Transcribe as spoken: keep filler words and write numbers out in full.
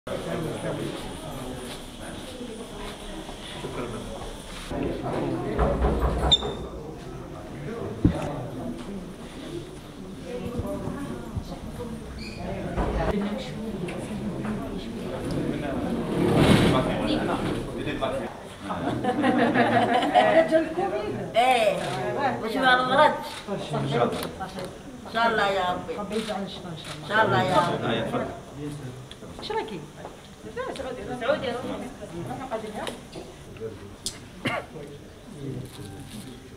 ايه وش ما الغرض؟ ان شاء الله ان شاء الله يا ربي ربي يجعل الشفاء ان شاء الله. ان شاء الله يا ربي. ايش رايكي؟ سعودي سعودي